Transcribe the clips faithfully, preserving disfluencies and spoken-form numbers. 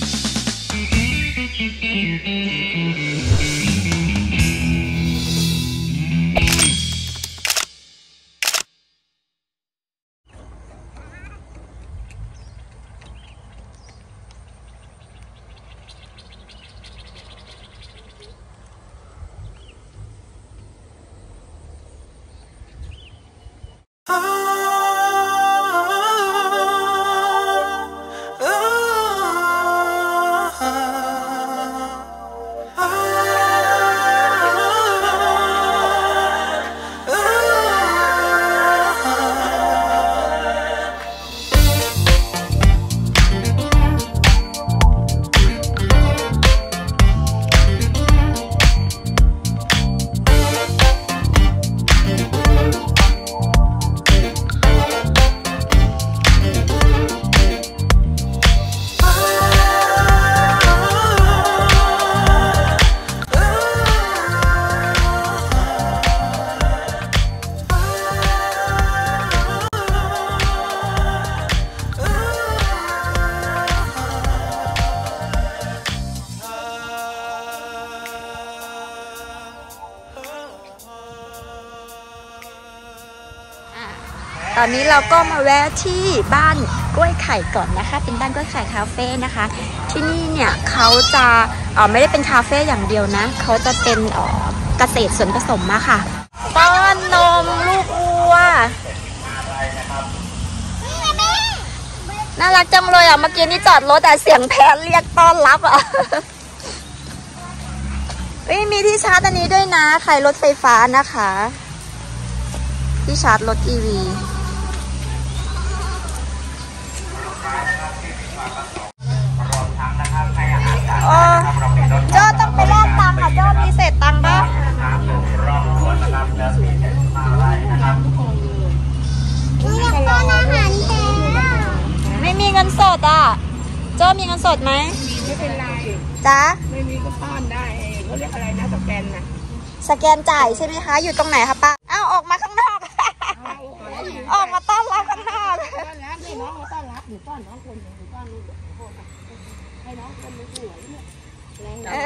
ตอนนี้เราก็มาแวะที่บ้านกล้วยไข่ก่อนนะคะเป็นบ้านกล้วยไข่คาเฟ่นะคะที่นี่เนี่ยเขาจะเออไม่ได้เป็นคาเฟ่อย่างเดียวนะเขาจะเป็นเออเกษตรสวนผสมมาค่ะป้อนนมลูกวัวน่ารักจังเลยอ่ะเมื่อกี้นี่จอดรถแต่เสียงแพะเรียกต้อนรับอ่ะมีที่ชาร์จอันนี้ด้วยนะใครรถไฟฟ้านะคะที่ชาร์จรถ อี วีโอ้โจ้ต้องไปแลกตังค์ค่ะโจ้มีเศษตังค์ปะนี่ยังต้นอาหารแท้ไม่มีเงินสดอ่ะโจ้มีเงินสดไหมไม่เป็นไรจ้าไม่มีก็ต้อนได้เขาเรียกอะไรนะสแกนนะสแกนจ่ายใช่ไหมคะอยู่ตรงไหนคะป้าอ้าวออกมาข้างนอกออกมาต้อนรับข้างนอกต้อนรับนี่น้องมาต้อนรับหนูต้อนน้องคนหนูต้อนลูกให้น้องคนลูกสวยเนี่ยแรงหน่อย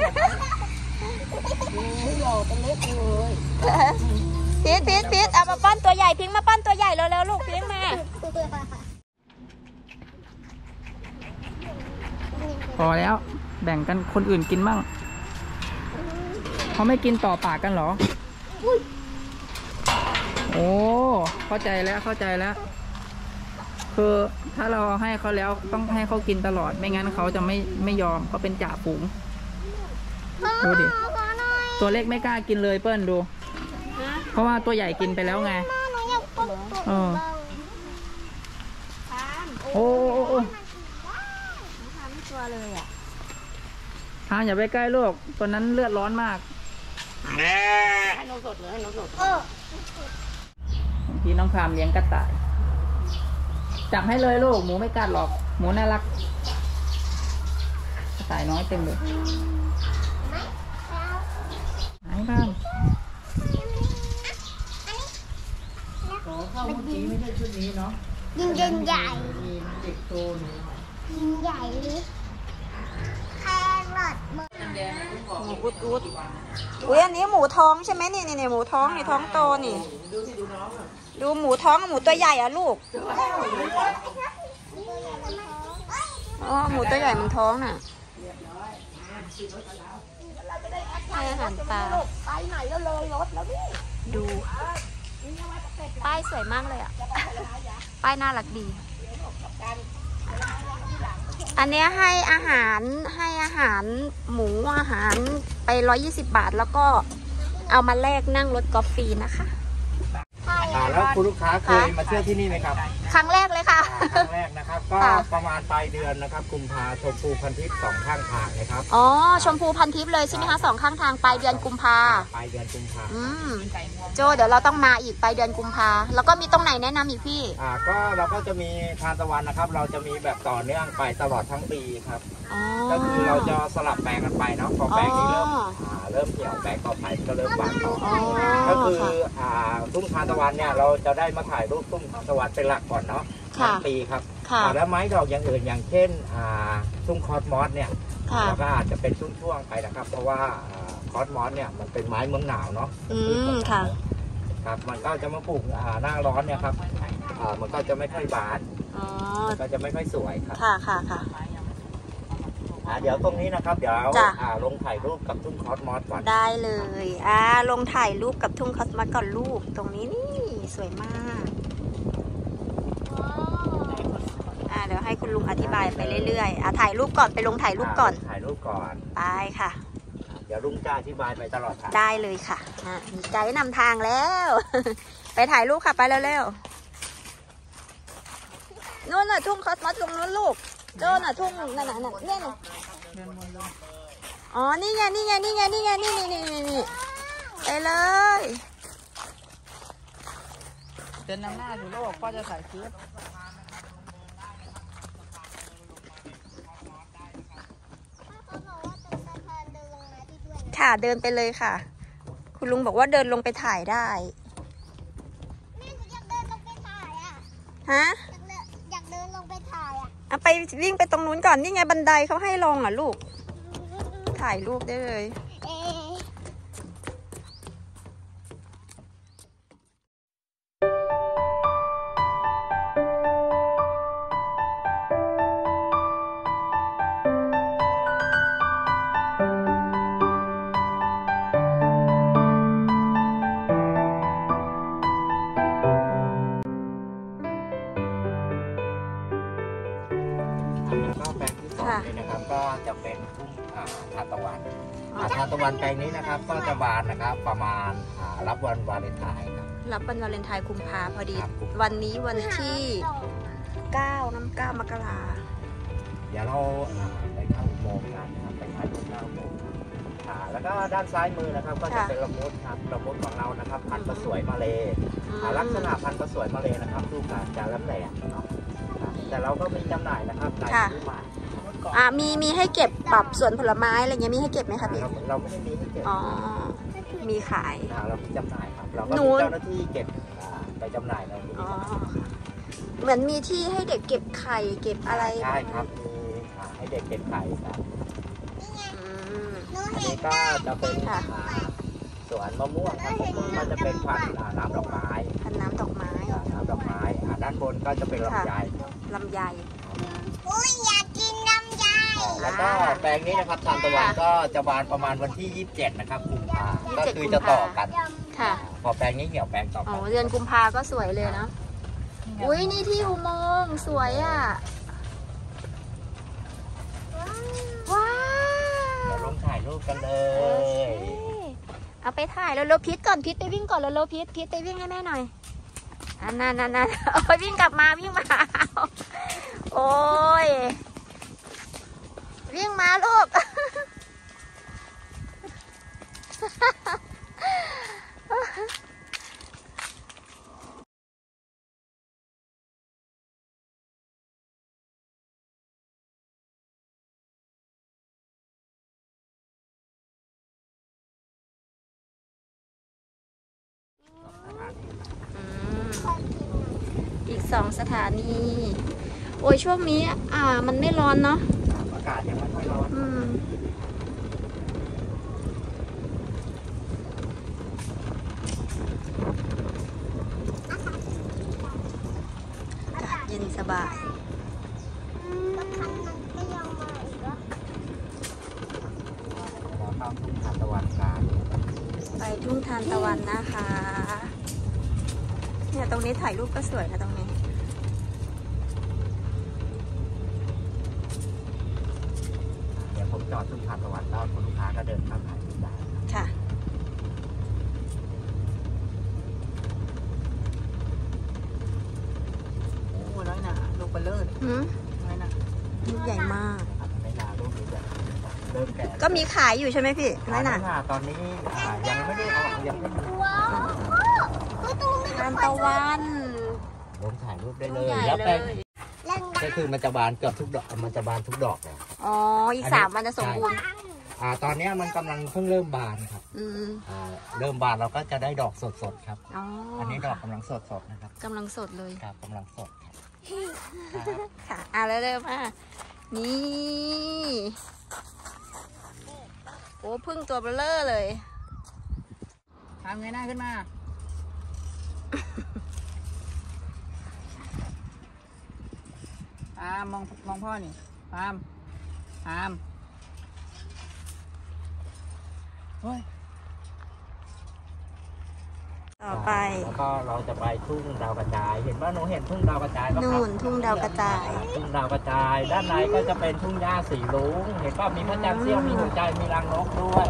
หล่อเป็นเล็กเลยพีทพีทพีทเอามาป้อนตัวใหญ่พิงมาป้อนตัวใหญ่เร็วๆลูกพิงมาพอแล้วแบ่งกันคนอื่นกินมั่งเขาไม่กินต่อปากกันเหรอโอ้เข้าใจแล้วเข้าใจแล้วคือถ้าเราให้เขาแล้วต้องให้เขากินตลอดไม่งั้นเขาจะไม่ไม่ยอมเขาเป็นจ่าฝูงดูดิตัวเล็กไม่กล้ากินเลยเปิ้ลดูเพราะว่าตัวใหญ่กินไปแล้วไงเออโอ้โอ้โอ้ทานอย่าไปใกล้ลูกตัวนั้นเลือดร้อนมากให้นมสดเลยให้นมสดพี่น้องพามเลี้ยงกระต่ายจับให้เลยลูกหมูไม่กัดหรอกหมูน่ารักกระต่ายน้อยเต็มเลยไหนบ้างโอ้เข้าเมื่อกี้ไม่ใช่ชุดนี้เนาะยิงใหญ่ใหญ่เด็กโตหนูยิงใหญ่แครอทหมูอุดอุดอุ้ยอันนี้หมูท้องใช่ไหมนี่นี่หมูท้องนี่ท้องโตนี่ดูหมูท้องหมูตัวใหญ่อะลูกอ๋อหมูตัวใหญ่มันท้องน่ะให้อาหารปลาไปไหนก็เลยรถแล้วนี่ดูป้ายสวยมากเลยอะป้ายน่ารักดีอันนี้ให้อาหารให้อาหารหมูอาหารไปร้อยยี่สิบบาทแล้วก็เอามาแลกนั่งรถกอล์ฟฟรีนะคะแล้วคุณลูกค้าเคยมาเที่ยวที่นี่ไหมครับครั้งแรกเลยค่ะครั้งแรกนะครับก็ประมาณปลายเดือนนะครับกุมภาชมพูพันทิพย์สองข้างทางนะครับอ๋อชมพูพันทิพย์เลยใช่ไหมคะสองข้างทางปลายเดือนกุมภาปลายเดือนกุมภาอืมโจเดี๋ยวเราต้องมาอีกปลายเดือนกุมภาแล้วก็มีตรงไหนแนะนำอีกพี่อ่าก็เราก็จะมีทานตะวันนะครับเราจะมีแบบต่อเนื่องไปตลอดทั้งปีครับก็คือเราจะสลับแปลงกันไปเนาะพอแปลงนี้เริ่มเริ่มเหี่ยวแปลงต่อไปก็เริ่มบานต่อก็คืออ่าทุ่งทานตะวันเนี่ยเราจะได้มาถ่ายรูปทุ่งทานตะวันเป็นหลักก่อนเนาะทั้งปีครับแล้วไม้ดอกอย่างอื่นอย่างเช่นทุ่งคอสมอสเนี่ยเราก็อาจจะเป็นช่วงๆไปนะครับเพราะว่าคอสมอสเนี่ยมันเป็นไม้เมืองหนาวเนาะอืมค่ะครับมันก็จะมาปลูกหน้าร้อนเนี่ยครับมันก็จะไม่ค่อยบานมันก็จะไม่ค่อยสวยครับค่ะค่ะค่ะเดี๋ยวตรงนี้นะครับเดี๋ยวลงถ่ายรูปกับทุ่งคอสมอสก่อนได้เลยอ่าลงถ่ายรูปกับทุ่งคอสมอสก่อนรูปตรงนี้นี่สวยมากอ่าเดี๋ยวให้คุณลุงอธิบายไปเรื่อยๆอ่าถ่ายรูปก่อนไปลงถ่ายรูปก่อนถ่ายรูปก่อนไปค่ะเดี๋ยวลุงจะอธิบายไปตลอดได้เลยค่ะมีไกด์นำทางแล้วไปถ่ายรูปค่ะไปเร็วๆนู่นน่ะทุ่งคอสมอสตรงนู้นลูกโจ้น่ะทุ่งนั่นน่ะนั่นเนี่ยอ๋อนี่ไงนี่ไงนี่ไงนี่ไงนี่นี่นี่นี่ไปเลยเดินนำหน้าอยู่โลกพ่อจะใส่ชุดค่ะเดินไปเลยค่ะคุณลุงบอกว่าเดินลงไปถ่ายได้แม่อยากเดินลงไปถ่ายอ่ะฮะอยากเดินลงไปถ่ายอ่ะเอาไปวิ่งไปตรงนู้นก่อนนี่ไงบันไดเขาให้ลงอ่ะลูกถ่ายรูปได้เลยนะครับก็จะเป็นทุ่งทานตะวันทานตะวันแปลงนี้นะครับก็จะบานนะครับประมาณรับวันวาเลนไทน์ครับรับวันวาเลนไทน์กุมภาพอดีวันนี้วันที่เก้าน้ำเก้ามกราเดี๋ยวเราไปเข้าอุโมงค์กันนะครับไปถ่ายรูปหน้าอุโมงค์แล้วก็ด้านซ้ายมือนะครับก็จะเป็นละมุดครับละมุดของเรานะครับพันธุ์สวยมาเลยลักษณะพันธุ์สวยมาเลยนะครับลูกจะล้ำแหลมเนาะแต่เราก็มีจำหน่ายนะครับในที่มาอ่ามีมีให้เก็บแบบสวนผลไม้อะไรเงี้ยมีให้เก็บไหมคะพี่เราไม่ได้มีให้เก็บอ๋อมีขายเราจำหน่ายครับเราก็มีเจ้าหน้าที่เก็บไปจำหน่ายเราอ๋อเหมือนมีที่ให้เด็กเก็บไข่เก็บอะไรใช่ครับมีให้เด็กเก็บไข่ครับอันนี้ก็จะเป็นสวนมะม่วงครับมันจะเป็นพันธุ์น้ำดอกไม้พันธุ์น้ำดอกไม้น้ำดอกไม้ด้านบนก็จะเป็นลำไยลำไยอุ้ยอยากกินลำไยแล้วก็แปลงนี้นะครับทานตะวันก็จะบานประมาณวันที่ยี่สิบเจ็ดนะครับกุมภาก็คือจะต่อกันค่ะพอแปลงนี้เหี่ยวแปลงต่ออ๋อเดือนกุมภาก็สวยเลยนะอุ้ยนี่ที่อุโมงค์สวยอ่ะว้าวเดี๋ยวลงถ่ายรูปกันเลยเอาไปถ่ายแล้วเราพิษก่อนพิษไปวิ่งก่อนแล้วเราพิษพิษไปวิ่งให้แม่หน่อยอันนั้นอันนั้นเอาไปวิ่งกลับมาวิ่งมาโอ้ยวิ่งมาลูกอีกสองสถานีโอ้ยช่วงนี้อ่ามันไม่ร้อนเนาะอากาศยังไม่ค่อยร้อนอืมอากาศเย็นสบายแล้วคันมันก็ยังมาอีกเหรอเราเข้าทุ่งทานตะวันกันไปทุ่งทานตะวันนะคะเนี่ยตรงนี้ถ่ายรูปก็สวยนะตรงนี้เดี๋ยวผมจอดทุ่งทานตะวันแล้วลูกค้าก็เดินเข้าถ่ายรูปได้ค่ะโอ้น้อยหนาลูกเบลเลอร์หืมน้อยหนาลูกใหญ่มากไม่นานลูกนี้จะเริ่มแก่ก็มีขายอยู่ใช่ไหมพี่น้อยหนาตอนนี้ยังไม่ได้ออกยังไม่มีทานตะวันลงถ่ายรูปได้เลยแล้วแป้งก็คือมันจะบานเกือบทุกดอกมันจะบานทุกดอกเลยอ๋ออีกสามวันจะสมบูรณ์อ่าตอนนี้มันกำลังเพิ่งเริ่มบานครับอืมอ่าเริ่มบานเราก็จะได้ดอกสดๆครับอ๋ออันนี้ดอกกำลังสดๆนะครับกำลังสดเลยครับกำลังสดค่ะอ่ะเร็วๆมานี่โอ้พึ่งตัวเบลเลอร์เลยทำไงหน้าขึ้นมาพามมองมองพ่อนี่พามพามเฮ้ยต่อไปแล้วก็เราจะไปทุ่งดาวกระจายเห็นว่าหนูเห็นทุ่งดาวกระจายป่ะครับนู่นทุ่งดาวกระจายทุ่งดาวกระจายด้านในก็จะเป็นทุ่งหญ้าสีรุ้งเห็นป่ะมีพระจันทร์เสี้ยวมีหัวใจมีรังนกด้วย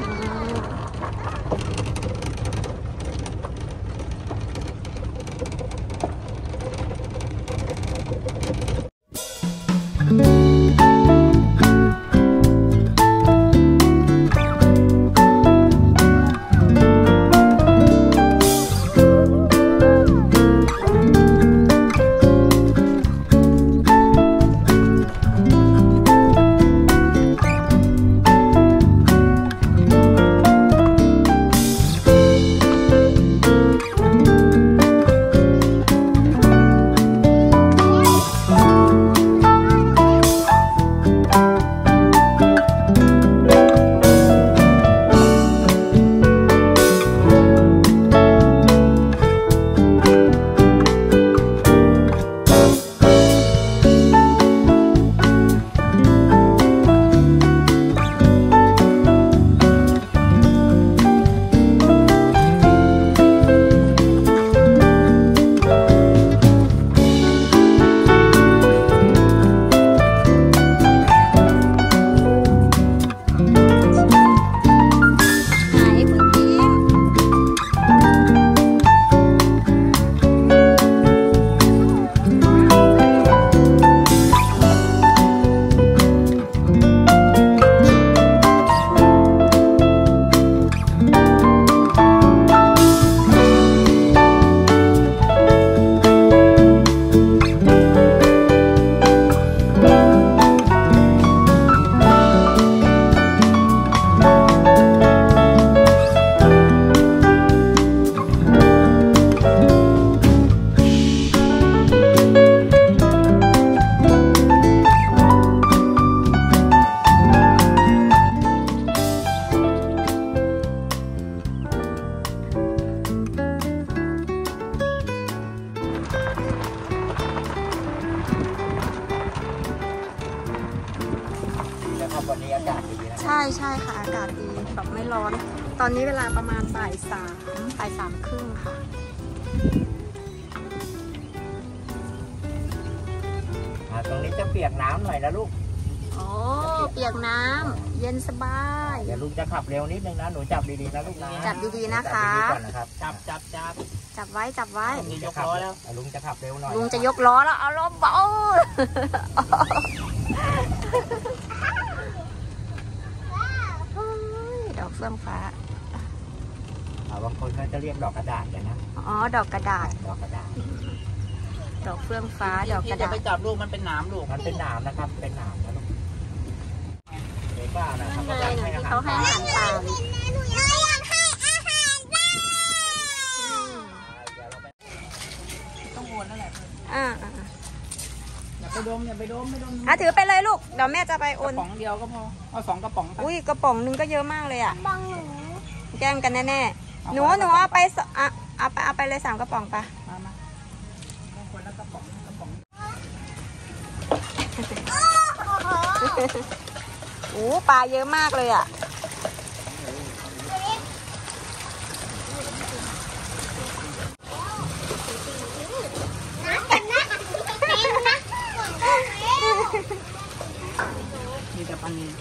วันนี้อากาศดีนะใช่ใช่ค่ะอากาศดีแบบไม่ร้อนตอนนี้เวลาประมาณบ่ายสามบ่ายสามครึ่งค่ะตรงนี้จะเปียกน้ำหน่อยนะลูกโอ้เปียกน้ำเย็นสบายเดี๋ยวลุงจะขับเร็วนิดนึงนะหนูจับดีๆนะลูกนะจับดีๆนะคะจับจับจับจับไว้จับไว้ลุงจะยกล้อแล้วลุงจะขับเร็วหน่อยลุงจะยกล้อแล้วเอาล้อเบาดอกเฟื่องฟ้าบางคนเขาจะเรียกดอกกระดาษกันนะอ๋อดอกกระดาษดอกกระดาษดอกเฟื่องฟ้าดอกกระดาษจะไปจับลูกมันเป็นหนามลูกมันเป็นหนามนะครับเป็นหนามนะลูกเด็กบ้านะครับเขาให้อาหารปลาต้องวนนั่นแหละอ่าอย่าไปดมอย่าไปดมไม่ดมอ่ะถือไปเลยลูกเดี๋ยวแม่จะไปโอนกระป๋องเดียวก็พอเอาสองกระป๋องอุ้ยกระป๋องนึงก็เยอะมากเลยอ่ะแกล้งกันแน่ๆหนูหนูเอาไปอ่ะเอาไปเอาไปเลยสามกระป๋องไปมามาคนละกระป๋องกระป๋องโอ้ปลาเยอะมากเลยอ่ะมีแต่ปลานิล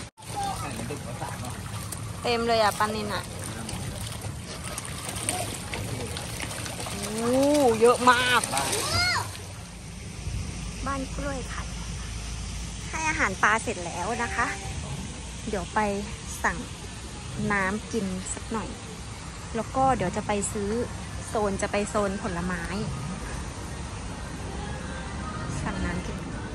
เต็มเลยอ่ะปลานิลอ่ะโอ้เยอะมากบ้านกล้วยไข่ให้อาหารปลาเสร็จแล้วนะคะเดี๋ยวไปสั่งน้ำกินสักหน่อยแล้วก็เดี๋ยวจะไปซื้อโซนจะไปโซนผลไม้สั่งน้ำกิน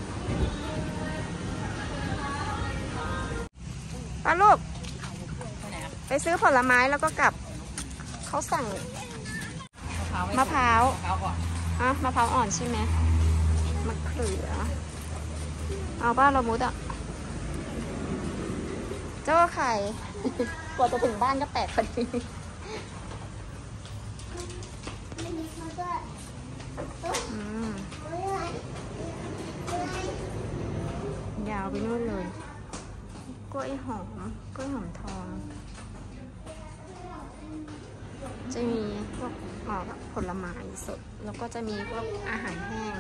ป้าลูกไปซื้อผลไม้แล้วก็กลับเขาสั่งมะพร้าวอ่ะมะพร้าวอ่อนใช่ไหมมะเขือเอาบ้านเรามุดอ่ะเจ้าไข่ กว่าจะถึงบ้านก็แปดพอดียาวไปนู่นเลยกล้วยหอมกล้วยหอมทองจะมีพวกหอมผลไม้สดแล้วก็จะมีพวกอาหารแห้ง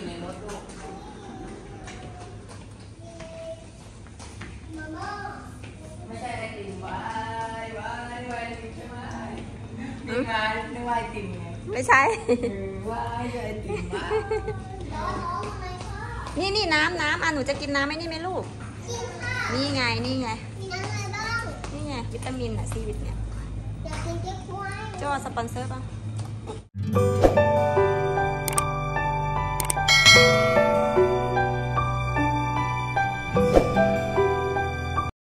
ไม่ใช่ไอติมวายวายวายติมใช่ไหมนี่ไงนี่วายติมไงไม่ใช่วายไอติมวายนี่นี่น้ำน้ำอ่ะหนูจะกินน้ำไหมนี่ไหมลูกนี่ไงนี่ไงนี่ไงวิตามินอ่ะซีวิตเนี่ยอยากกินเก๊กฮวยโจ้สปอนเซอร์ป่ะ